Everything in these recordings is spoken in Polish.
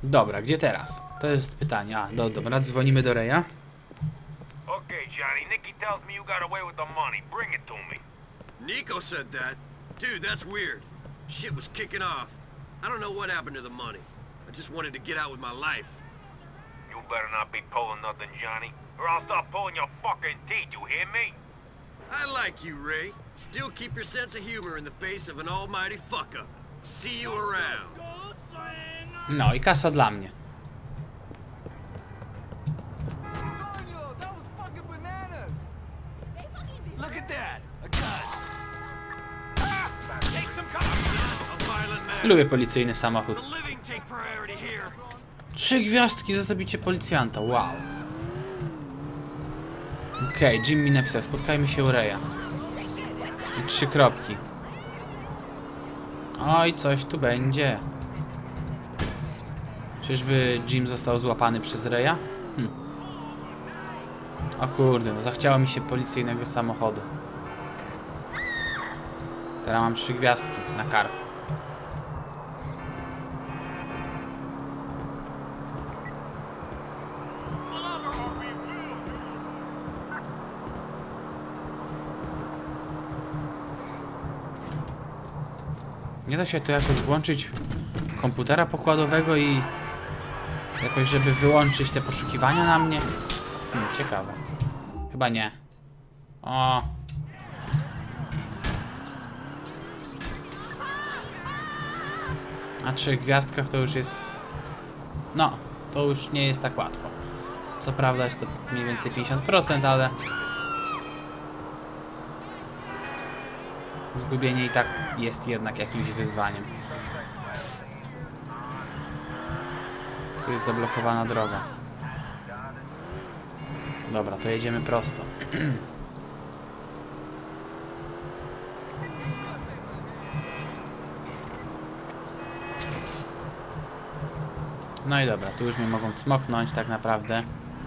Dobra, gdzie teraz? To jest pytanie. A, dobra, dzwonimy do Reya. Okay, Johnny, Nikki tells me you got away with the money. Bring it to me. Nico said that. Dude, that's weird. Shit was kicking off. I don't know what happened to the money. I just wanted to get out with my life. You better not be pulling nothing, Johnny, or I'll start pulling your fucking teeth, you hear me? I like you, Ray. Still keep your sense of humor in the face of an almighty fuck-up. See you around. No i kasa dla mnie. Look at that. A gun. Take some cover. A violent man. Lubię policyjny samochód. The living take priority here. 3 gwiazdki za zabicie policjanta, wow. Okej, Jim mi napisał, spotkajmy się u Reya. I 3 kropki. Oj, coś tu będzie. Czyżby Jim został złapany przez Reya? O kurde, no zachciało mi się policyjnego samochodu. Teraz mam 3 gwiazdki na karku. Nie da się tu jakoś włączyć komputera pokładowego i jakoś, żeby wyłączyć te poszukiwania na mnie? Ciekawe. Chyba nie. O. A 3 gwiazdkach to już jest... No, to już nie jest tak łatwo. Co prawda jest to mniej więcej 50%, ale... Zgubienie i tak jest jednak jakimś wyzwaniem. Tu jest zablokowana droga. Dobra, to jedziemy prosto. No i dobra, tu już mnie mogą cmoknąć tak naprawdę.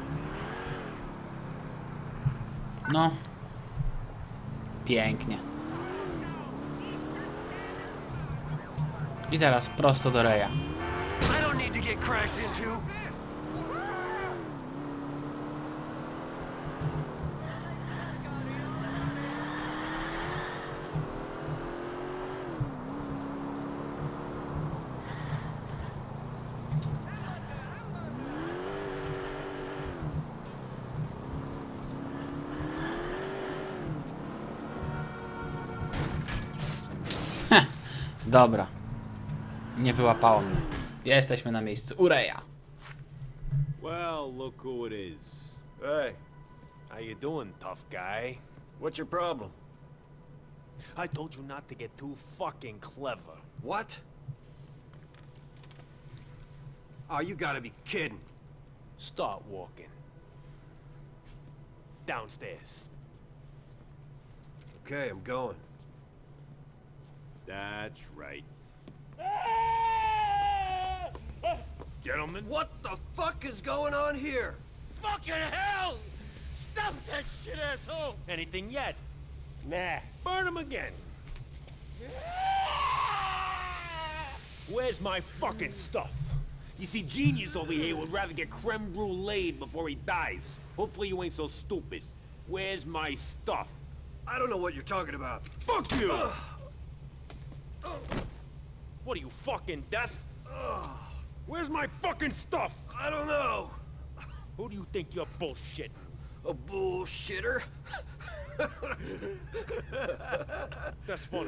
No. Pięknie. I teraz prosto do Reya. I don't need to get crashed into. Dobra. Nie wyłapało mnie. Jesteśmy na miejscu u Reya. Well, look who it is. Hey, How you doing, tough guy? what's your problem? I told you not to get too fucking clever. What? Oh, you gotta be kidding. Start walking. Downstairs. Okay, I'm going. That's right. Gentlemen? What the fuck is going on here? Fucking hell! Stop that shit, asshole! Anything yet? Nah. Burn him again. Where's my fucking stuff? You see, Genius over here would rather get creme brulee before he dies. Hopefully you ain't so stupid. Where's my stuff? I don't know what you're talking about. Fuck you! What are you, fucking deaf? Where's my fucking stuff? I don't know. Who do you think you're bullshitting? A bullshitter? That's funny.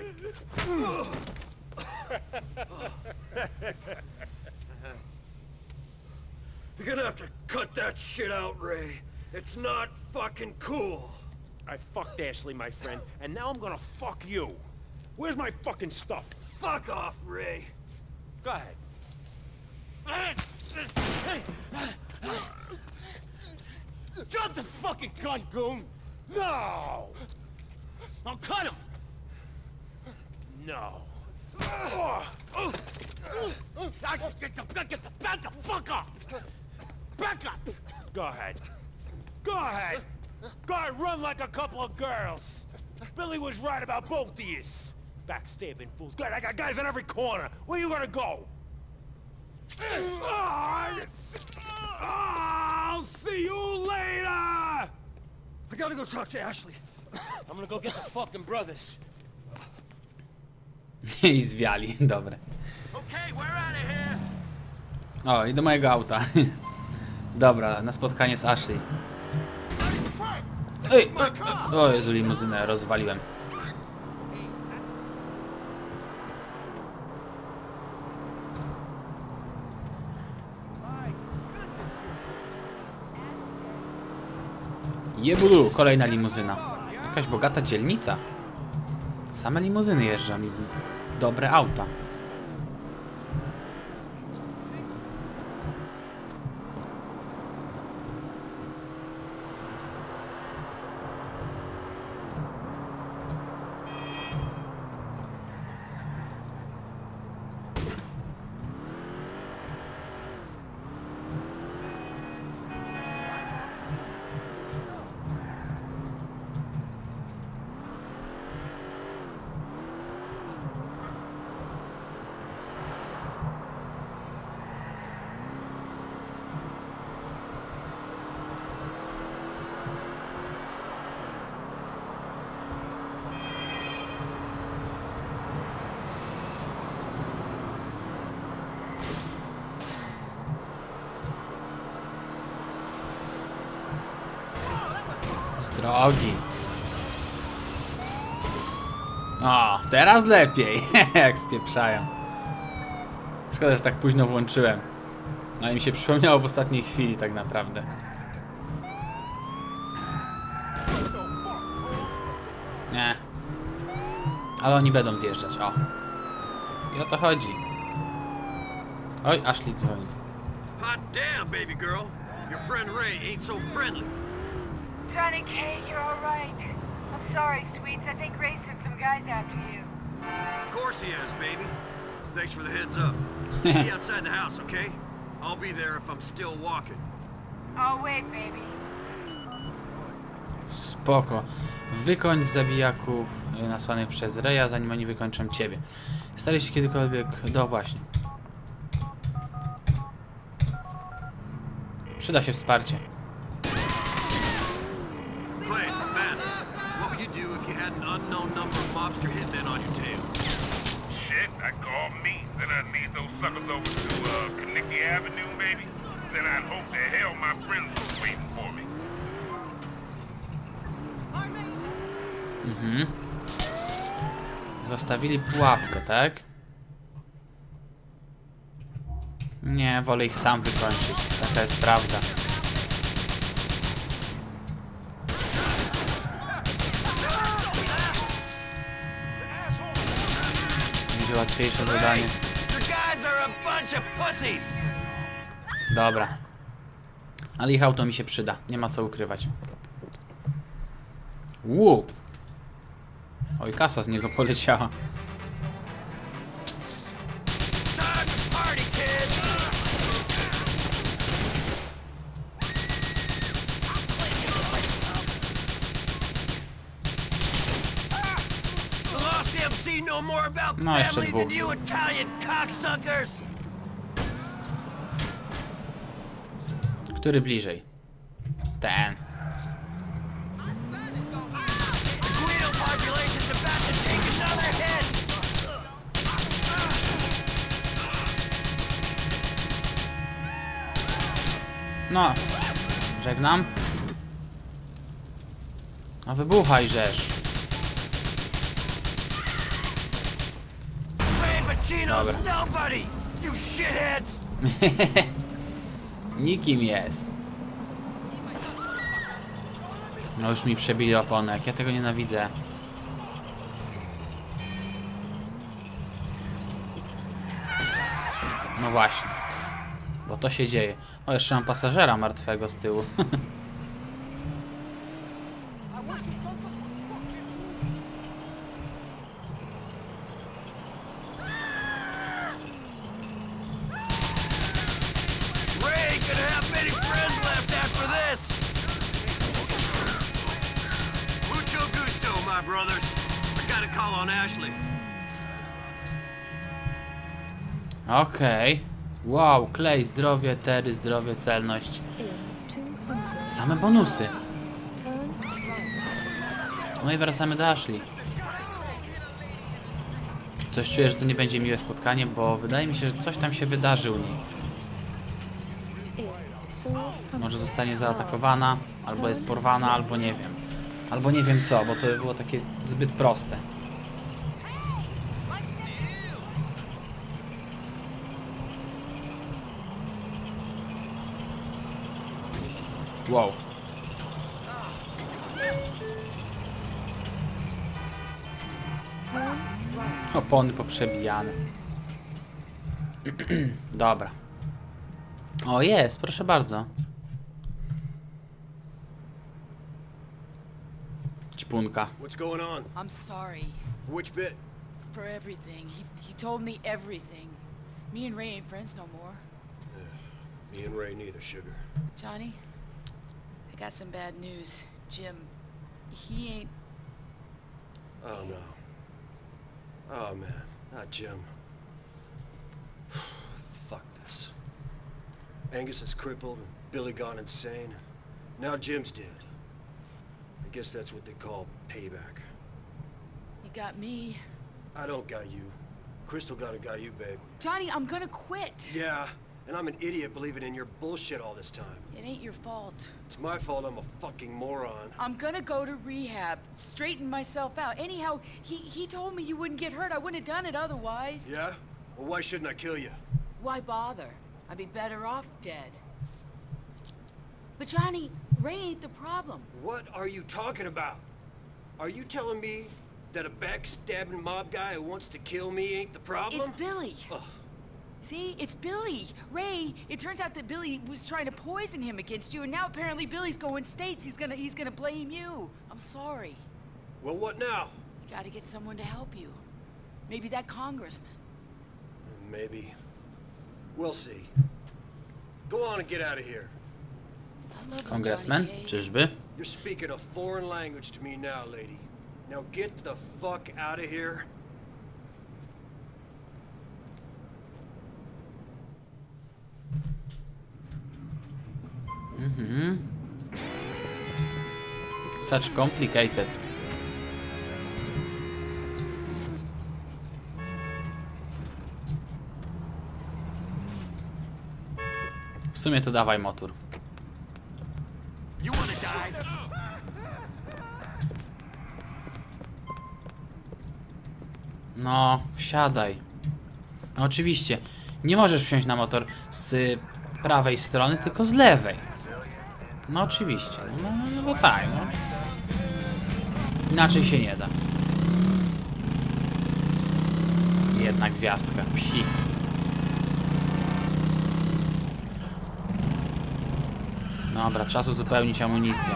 You're gonna have to cut that shit out, Ray. It's not fucking cool. I fucked Ashley, my friend, and now I'm gonna fuck you. Where's my fucking stuff? Fuck off, Ray. Go ahead. Drop the fucking gun, goon! No! I'll cut him! No. Back the fuck up! Back up! Go ahead. Go ahead! Go ahead, run like a couple of girls! Billy was right about both of yous! Backstabbing fools. Good, I got guys in every corner! Where you gonna go? gotta go talk to Ashley. I'm gonna go get the fucking brothers. I zwiali, dobre. Okay, we're out of here. O, i do mojego auta. Dobra, na spotkanie z Ashley. Ej, o Jezu, limuzynę rozwaliłem. Jebulu, kolejna limuzyna. Jakaś bogata dzielnica. Same limuzyny jeżdżą i dobre auta. Z drogi. O, teraz lepiej. Jak spieprzają. Szkoda, że tak późno włączyłem. Ale mi się przypomniało w ostatniej chwili tak naprawdę. Nie. Ale oni będą zjeżdżać, o. I o to chodzi. Oj, Ashley dzwoni. Hot damn, baby girl. Your friend Ray ain't so friendly. Johnny K, you're all right. I'm sorry, sweets. I think Ray sent some guys after you. Of course he has, baby. Thanks for the heads up. Be outside the house, okay? I'll be there if I'm still walking. I'll wait, baby. Spoko. Wykończ zabijaków nasłanych przez Raya, zanim oni wykończą ciebie. Stary się kiedykolwiek... właśnie. Przyda się wsparcie. Clay, man, what would you do if you had an unknown number of mobster hitmen on your tail? Shit, I call me. Then I'd lead those suckers over to Kinnicky Avenue, baby. Then I'd hope to hell my friends was waiting for me. Mhm. Zostawili pułapkę, tak? Nie, wolę ich sam wykończyć. Taka jest prawda. Będzie łatwiejsze zadanie. Dobra. Ale ich auto mi się przyda. Nie ma co ukrywać. Łup! Oj, kasa z niego poleciała. No, jeszcze dwóch. Który bliżej? Ten. No, żegnam. No wybuchaj, żeż. Dobra. Nikim jest. No już mi przebili oponę, jak ja tego nienawidzę. No właśnie. Bo to się dzieje. O, jeszcze mam pasażera martwego z tyłu. Okej. Wow, Clay, zdrowie, Terry, zdrowie, celność. Same bonusy. No i wracamy do Ashley. Coś czuję, że to nie będzie miłe spotkanie, bo wydaje mi się, że coś tam się wydarzy u niej. Może zostanie zaatakowana, albo jest porwana, albo nie wiem. Albo nie wiem co, bo to było takie zbyt proste. Wow. Opony poprzebijane. Dobra. O, jest, proszę bardzo. Ćpunka. What's going on? I'm sorry Which bit? for everything. He told me everything. Me and Ray ain't friends no more. Me and Ray neither, sugar. Johnny, I got some bad news. Jim, he ain't... Oh no. Oh man, not Jim. Fuck this. Angus is crippled and Billy gone insane. Now Jim's dead. I guess that's what they call payback. You got me. I don't got you. Crystal got you, babe. Johnny, I'm gonna quit. Yeah, and I'm an idiot believing in your bullshit all this time. It ain't your fault. It's my fault I'm a fucking moron. I'm gonna go to rehab, straighten myself out. Anyhow, he told me you wouldn't get hurt. I wouldn't have done it otherwise. Yeah? Well, why shouldn't I kill you? Why bother? I'd be better off dead. But Johnny, Ray ain't the problem. What are you talking about? Are you telling me that a backstabbing mob guy who wants to kill me ain't the problem? It's Billy. Ugh. See, it's Billy. Ray, it turns out that Billy was trying to poison him against you, and now apparently Billy's going states. He's gonna blame you. I'm sorry. Well, what now? You gotta get someone to help you. Maybe that congressman. Maybe. We'll see. Go on and get out of here. I love you, Kongresmen? Johnny Cage. Czyżby? You're speaking a foreign language to me now, lady. Now get the fuck out of here. Such complicated. W sumie to dawaj motor. You wanna die? No, wsiadaj. No oczywiście. Nie możesz wsiąść na motor z prawej strony, tylko z lewej. No oczywiście. No bo tak, no. Inaczej się nie da. Jedna gwiazdka. Psi. Dobra, czas uzupełnić amunicję.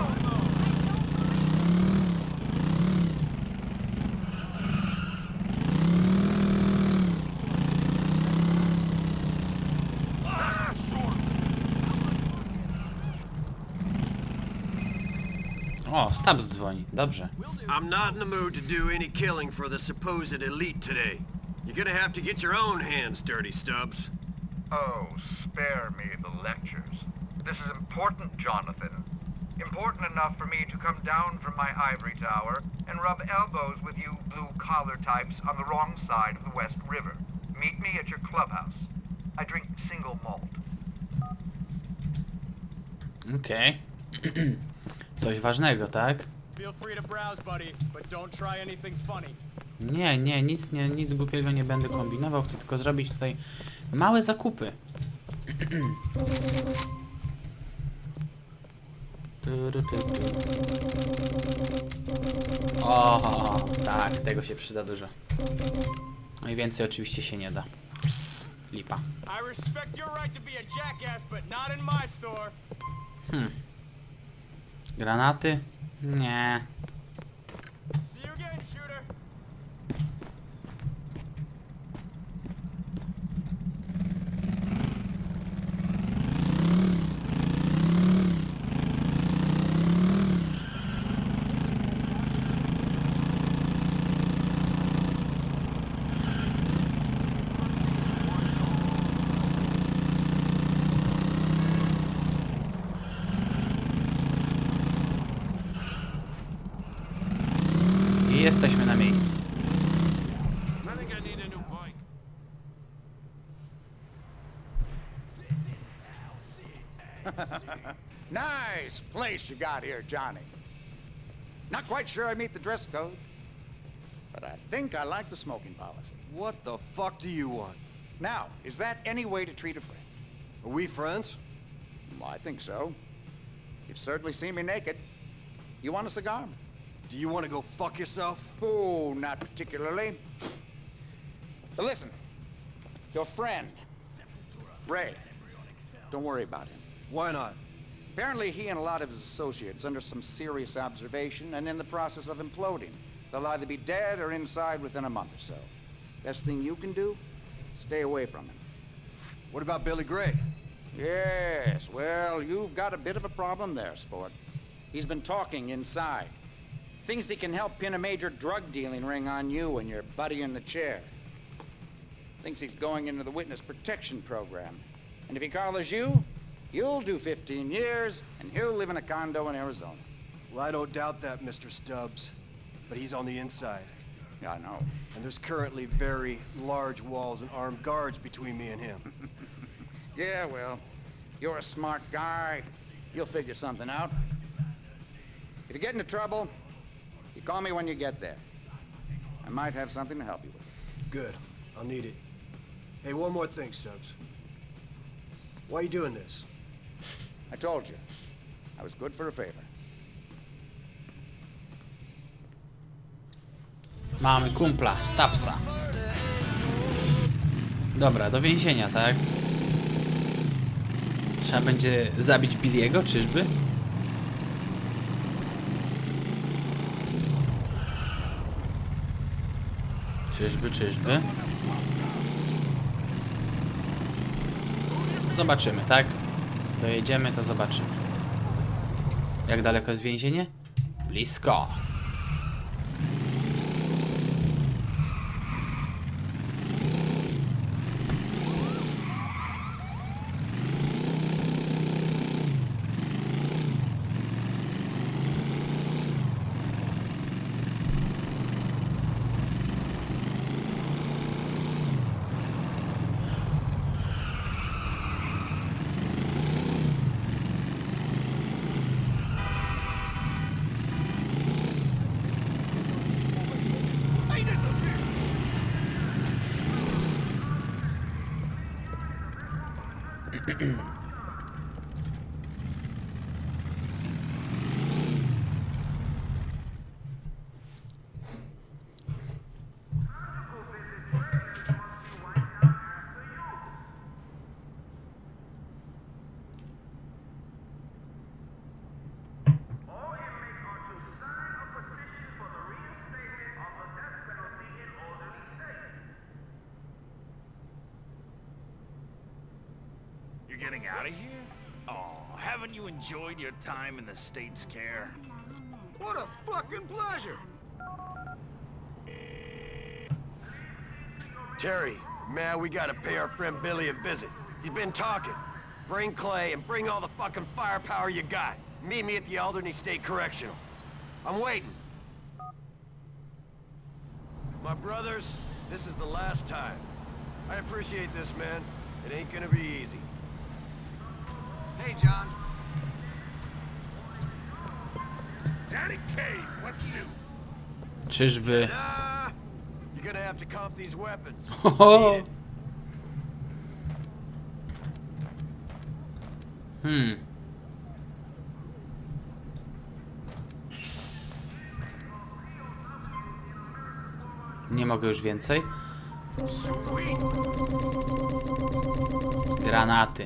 O, Stubbs dzwoni. Dobrze. I'm not in the mood to do any killing for the supposed elite today. You're gonna have to get your own hands dirty, Stubbs. Oh, spare me the lectures. This is important, Jonathan. Important enough for me to come down from my ivory tower and rub elbows with you blue-collar types on the wrong side of the West River. Meet me at your clubhouse. I drink single malt. Okej. Coś ważnego, tak? Feel free to browse, buddy, but don't try anything funny. Nie, nic głupiego nie będę kombinował. Chcę tylko zrobić tutaj małe zakupy. O, tak, tego się przyda dużo. No i więcej oczywiście się nie da. Lipa. I respect your right to be a jackass, but not in my store. Granaty? Nie. See you again, shooter. jesteśmy na miejscu. I think I need a new bike. Nice place you got here, Johnny. Not quite sure I meet the dress code, but I think I like the smoking policy. What the fuck do you want? Now, is that any way to treat a friend? Are we friends? Well, I think so. You've certainly seen me naked. You want a cigar? Do you want to go fuck yourself? Oh, not particularly. But listen, your friend, Ray, don't worry about him. Why not? Apparently he and a lot of his associates under some serious observation and in the process of imploding. They'll either be dead or inside within a month or so. Best thing you can do, stay away from him. What about Billy Gray? Yes, well, you've got a bit of a problem there, sport. He's been talking inside. Thinks he can help pin a major drug dealing ring on you and your buddy in the chair. Thinks he's going into the witness protection program. And if he collars you, you'll do 15 years, and he'll live in a condo in Arizona. Well, I don't doubt that, Mr. Stubbs. But he's on the inside. Yeah, I know. And there's currently very large walls and armed guards between me and him. Yeah, well, you're a smart guy. You'll figure something out. If you get into trouble, you call me when you get there. I might have something to help you with. Good. I'll need it. Hey, one more thing, Stubbs. Why are you doing this? I told you. I was good for a favor. Mamy kumpla, Stubbsa. Dobra, do więzienia, tak? Trzeba będzie zabić Billy'ego, czyżby? Czyżby? Zobaczymy, tak? Dojedziemy, to zobaczymy. Jak daleko jest więzienie? Blisko. Getting out of here? Oh, haven't you enjoyed your time in the state's care? What a fucking pleasure! Terry, man, we gotta pay our friend Billy a visit. He's been talking. Bring Clay and bring all the fucking firepower you got. Meet me at the Alderney State Correctional. I'm waiting. My brothers, this is the last time. I appreciate this, man. It ain't gonna be easy. Hey, John. Johnny Cage, what's new? Czyżby? You're gonna have to comp these weapons. Nie mogę już więcej. Granaty.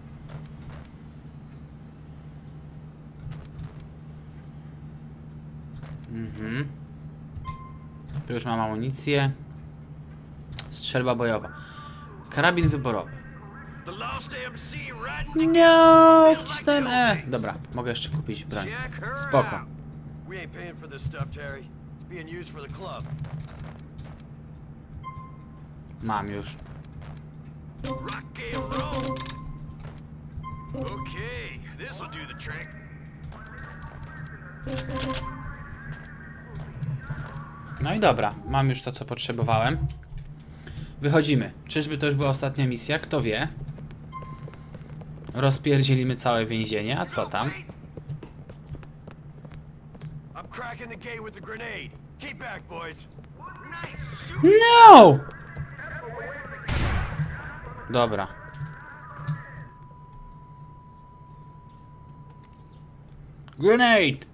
Tu już mam amunicję. Strzelba bojowa. Karabin wyborowy. Nie, wcisnąłem E. Dobra, mogę jeszcze kupić broń. Spoko. Mam już. Okay, this'll do the trick. No i dobra, mam już to, co potrzebowałem. Wychodzimy. Czyżby to już była ostatnia misja? Kto wie? Rozpierdzielimy całe więzienie, a co tam? I'm cracking the gate with the grenade. Keep back, boys. No! Dobra. Grenade!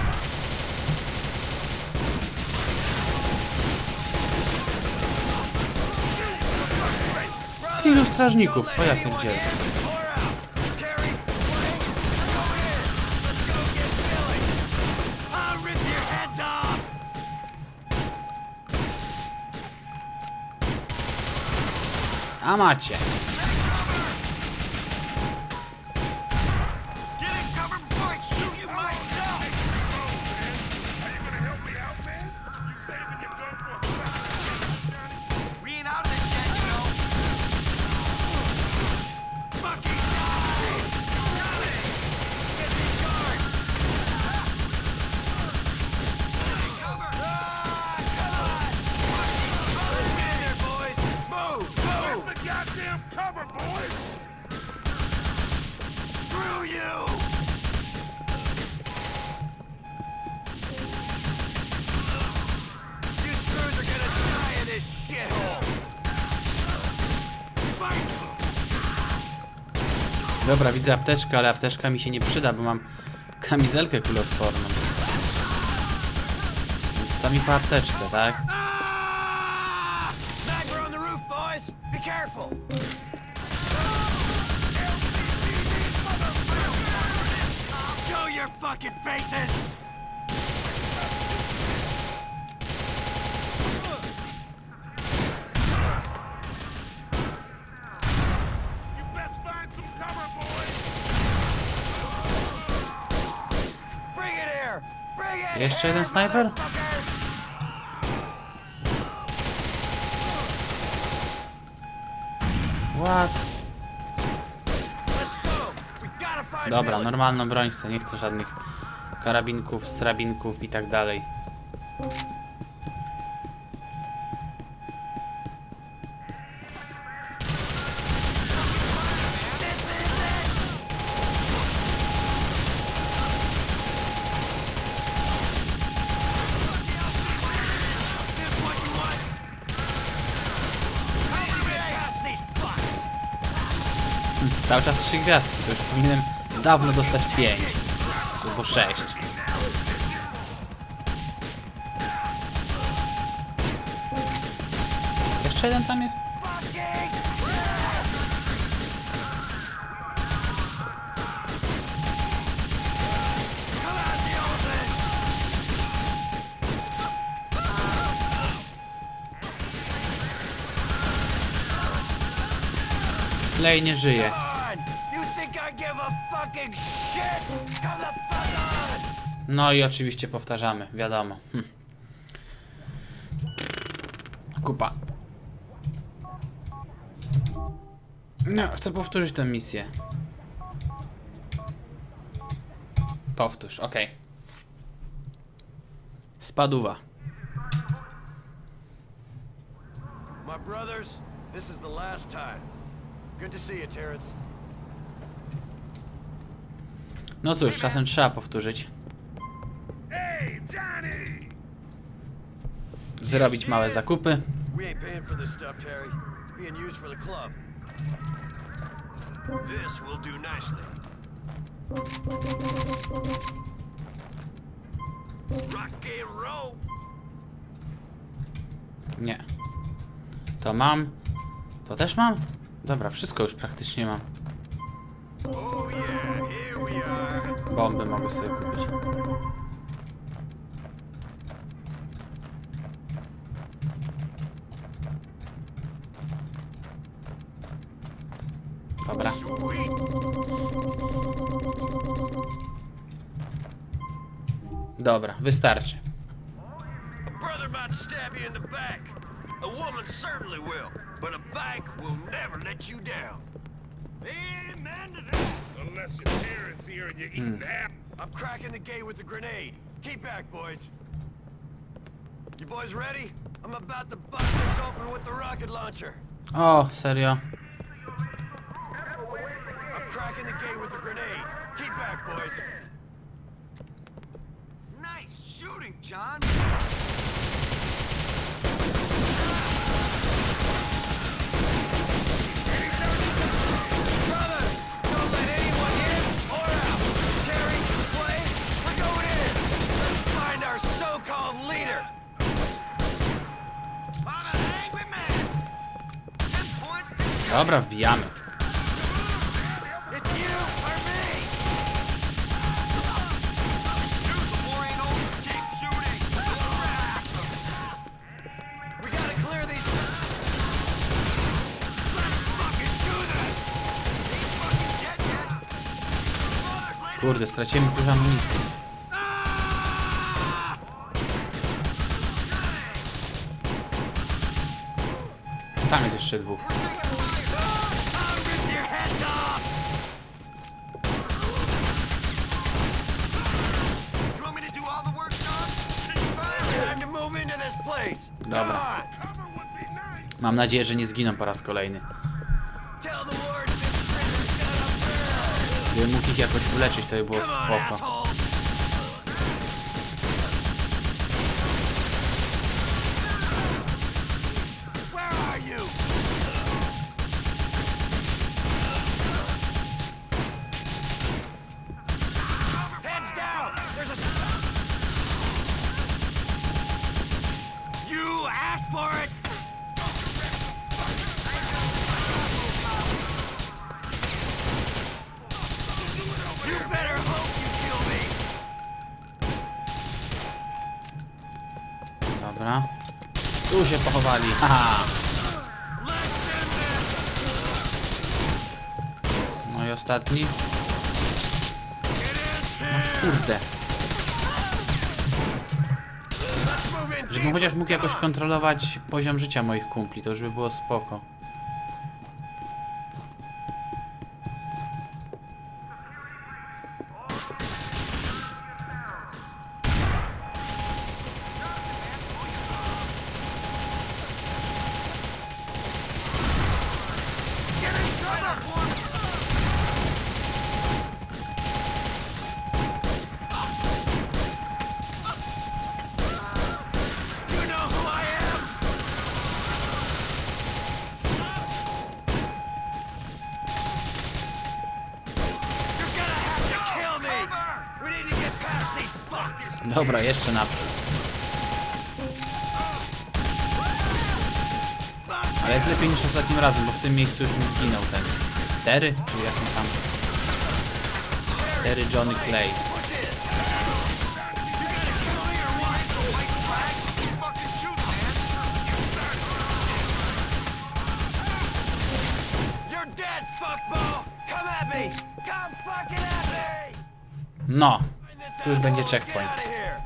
Ilu strażników? O ja pierdzielę. A macie. Dobra, widzę apteczkę, ale apteczka mi się nie przyda, bo mam kamizelkę kuloodporną. Więc co mi po apteczce, tak? Jeszcze jeden snajper? What? Dobra, normalną broń chcę, nie chcę żadnych karabinków, srabinków i tak dalej. Cały czas 3 gwiazdki, to już powinienem dawno dostać 5 albo 6. Jeszcze jeden tam jest? Clay nie żyje. No i oczywiście powtarzamy, wiadomo. Kupa. No, chcę powtórzyć tę misję. Powtórz, okej. Spaduwa. My brothers, this is the last time. Good to see you, Terrence. No cóż, czasem trzeba powtórzyć. Zrobić małe zakupy. We ain't paying for this stuff, Terry. It's being used for the club. This will do nicely. Rock and roll. Nie. To mam. To też mam? Dobra, wszystko już praktycznie mam. Oh yeah, here we are. Bomby mogę sobie kupić. Dobra. Dobra, wystarczy. A brother might stab you in the back. A woman certainly will, but a bike will never let you down. Amen to that. Unless you're Terrence here and you're eating that. I'm cracking the gate with the grenade. Keep back, boys. You boys ready? I'm about to bust this open with the rocket launcher. O, serio? I'm cracking the gate with the grenade. Keep back, boys. Nice shooting, John. Brothers, don't let anyone in or out. Terry, Clay, we're going in. Let's find our so-called leader. I'm an angry man. 10 points to Dobra, wbijamy. It's you or me! Shoot the boy ain't over. Keep shooting! We gotta clear these... Let's fucking do this! Ain't fucking dead yet! Brothers, ladies! Kurde, straciłem dużo amunicji. Tam jest jeszcze dwóch. I'll rip your heads off! You want me to do all the work, John? Time to move into this place! Dobra. Come on! Mam nadzieję, że nie zginą po raz kolejny. Tell the Lord this prison's got a burn! Gdybym mógł ich jakoś uleczyć, to by było Come on, spoko. assholes! Where are you? Heads down! There's a... You asked for it! You better hope you kill me! Dobra. Tu się pochowali. Haha. No i ostatni. Noż kurde. Żebym chociaż mógł jakoś kontrolować poziom życia moich kumpli, to już by było spoko. You know who I am? You're gonna have to kill me! We need to get past these fucks! Dobra, jeszcze naprzód. Ale jest lepiej niż ostatnim razem, bo w tym miejscu już mi zginął ten Terry, czy jak tam? Terry Johnny Clay. Push it! You gonna kill me or what? The white flag? You fucking shoot, man! You're dead, fuckball! Come at me! Come fucking at me! No, Find this tu już będzie asshole, checkpoint. get outta here.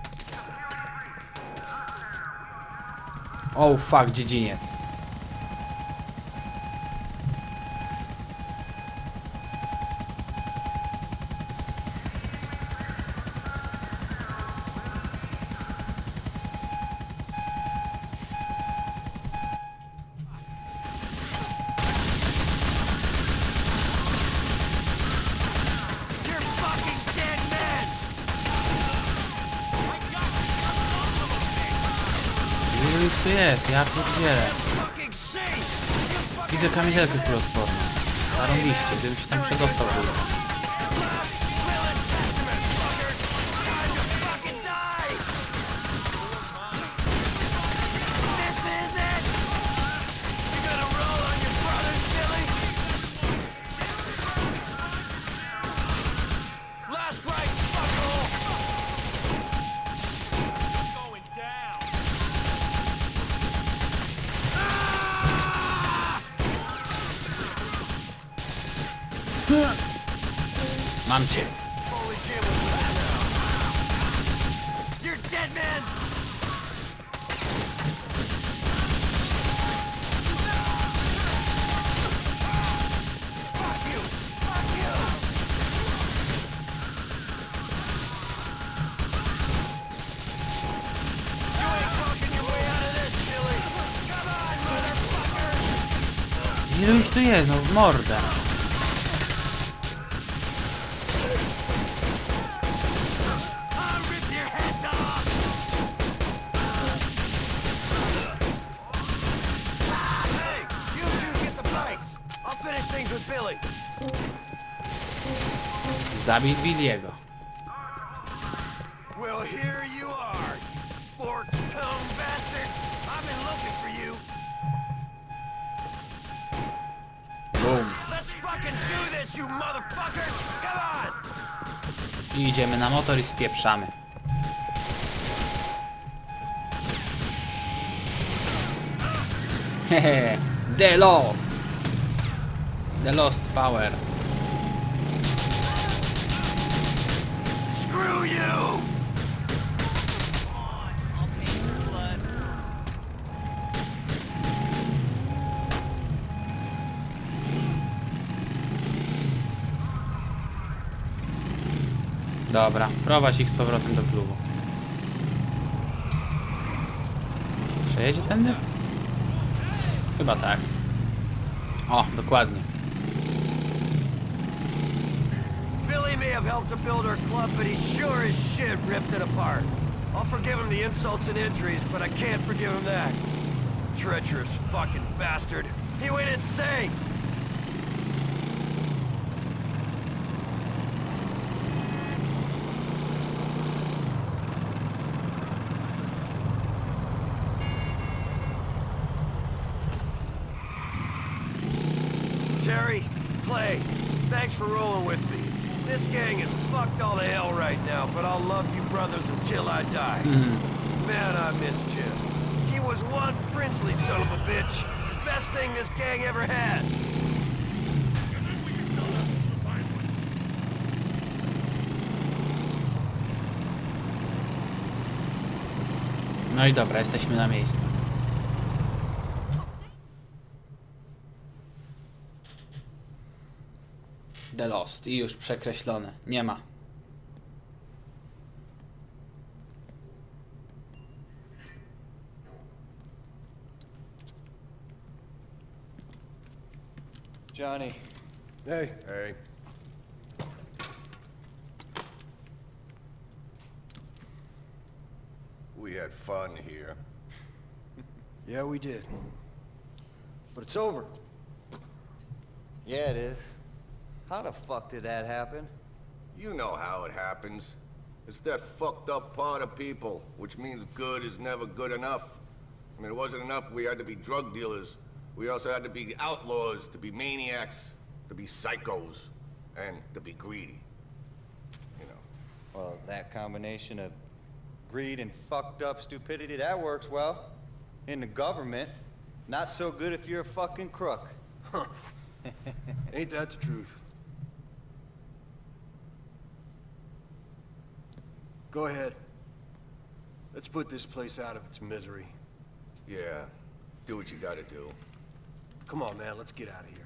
Oh fuck, dziedziniec. You're fucking dead men! Ile ich tu jest? Ja pierdzielę. Fucking shit! You fucking Widzę kamizelkę kuloodporną. Zarąbiście, gdybym się tam przedostał. Był. last will and testament, fuckers! Time to fucking die! This is it! You gonna roll on your brothers, Billy? Last rites, fuckhole! Going down! Mam cię. Holy Jim was right now. You're dead, man! Fuck you! Fuck you! You ain't fucking your Ilu ich tu jest? No w mordę. Zabić Billiego. Well, here you are, fork-tongued bastard. I've been looking for you. Boom. Let's fucking do this, you motherfuckers! Come on! I idziemy na motor i spieprzamy. Hehe. The Lost. The Lost Power. Screw you! Dobra, prowadź ich z powrotem do klubu. Przejedzie tędy? Chyba tak. O, dokładnie. Billy may have helped to build our club, but he sure as shit ripped it apart. I'll forgive him the insults and injuries, but I can't forgive him that. Treacherous fucking bastard. He went insane! Terry, Clay, thanks for rolling with me. This gang is fucked all to hell right now, but I'll love you brothers until I die. Man, I miss Jim. He was one princely son of a bitch. The best thing this gang ever had. No i dobra, jesteśmy na miejscu. The Lost i już przekreślone. Nie ma. Johnny. Hey. Hey. We had fun here. Yeah, we did. But it's over. Yeah, it is. How the fuck did that happen? You know how it happens. It's that fucked up part of people, which means good is never good enough. I mean, it wasn't enough we had to be drug dealers. We also had to be outlaws, to be maniacs, to be psychos, and to be greedy. You know. Well, that combination of greed and fucked up stupidity, that works well. In the government, not so good if you're a fucking crook. Ain't that the truth? Go ahead. Let's put this place out of its misery. Yeah, do what you gotta do. Come on, man, let's get out of here.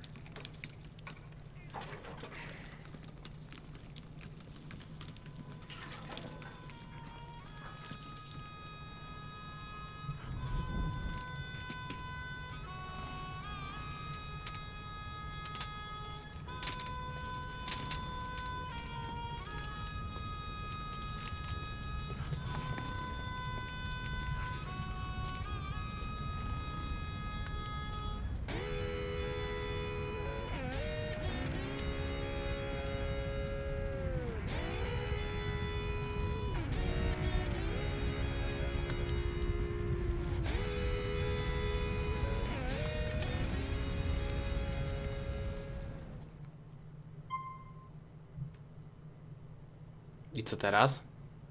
I co teraz?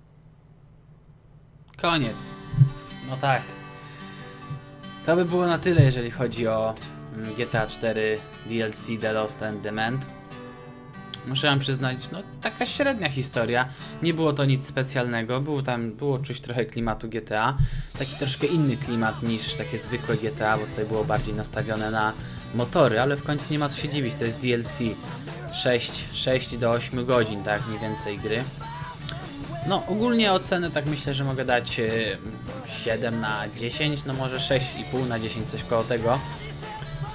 Koniec. No tak. To by było na tyle, jeżeli chodzi o GTA 4 DLC The Lost and Damned. Muszę wam przyznać, no taka średnia historia. Nie było to nic specjalnego. Było czuć trochę klimatu GTA. Taki troszkę inny klimat niż takie zwykłe GTA, bo tutaj było bardziej nastawione na motory, ale w końcu nie ma co się dziwić. To jest DLC. 6 do 8 godzin, tak mniej więcej gry. No ogólnie ocenę tak myślę, że mogę dać 7 na 10, no może 6,5 na 10, coś koło tego.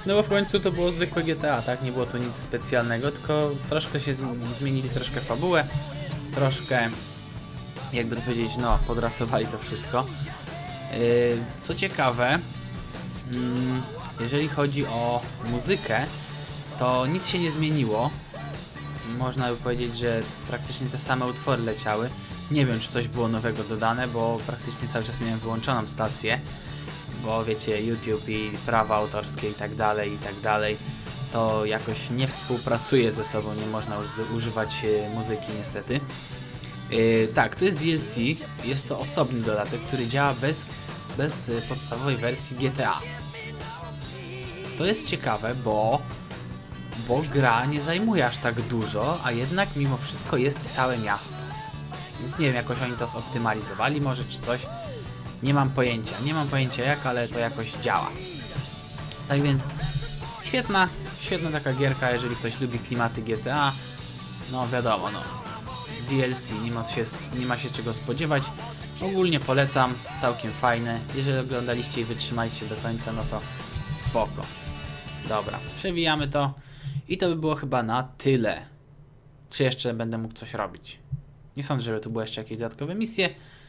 No bo w końcu to było zwykłe GTA, tak? Nie było to nic specjalnego, tylko troszkę się zmienili troszkę fabułę, troszkę, jakby to powiedzieć, no, podrasowali to wszystko. Co ciekawe, jeżeli chodzi o muzykę, to nic się nie zmieniło. Można by powiedzieć, że praktycznie te same utwory leciały. Nie wiem, czy coś było nowego dodane, bo praktycznie cały czas miałem wyłączoną stację. Bo wiecie, YouTube i prawa autorskie i tak dalej, to jakoś nie współpracuje ze sobą, nie można używać muzyki niestety. Tak, to jest DLC, jest to osobny dodatek, który działa bez podstawowej wersji GTA. To jest ciekawe, bo gra nie zajmuje aż tak dużo, a jednak mimo wszystko jest całe miasto. Więc nie wiem, jakoś oni to zoptymalizowali może czy coś. Nie mam pojęcia jak, ale to jakoś działa. Tak więc świetna taka gierka, jeżeli ktoś lubi klimaty GTA. No wiadomo, no DLC, nie ma się czego spodziewać. Ogólnie polecam, całkiem fajne. Jeżeli oglądaliście i wytrzymaliście do końca, no to spoko. Dobra, przewijamy to. I to by było chyba na tyle. Czy jeszcze będę mógł coś robić? Nie sądzę, żeby tu były jeszcze jakieś dodatkowe misje.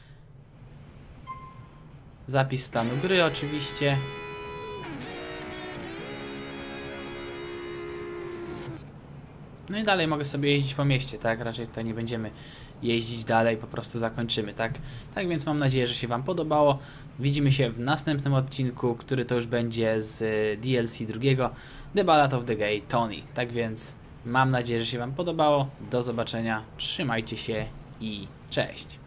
Zapis stanu gry oczywiście. No i dalej mogę sobie jeździć po mieście, tak? Raczej tutaj nie będziemy jeździć dalej, po prostu zakończymy, tak? Tak więc mam nadzieję, że się wam podobało. Widzimy się w następnym odcinku, który to już będzie z DLC drugiego, The Ballad of the Gay Tony. Tak więc mam nadzieję, że się wam podobało. Do zobaczenia, trzymajcie się i cześć!